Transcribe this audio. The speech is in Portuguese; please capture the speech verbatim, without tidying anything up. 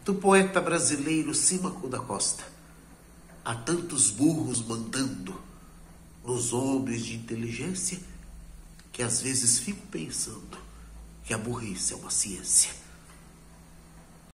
do poeta brasileiro Símaco da Costa. Há tantos burros mandando nos homens de inteligência que às vezes fico pensando que a burrice é uma ciência.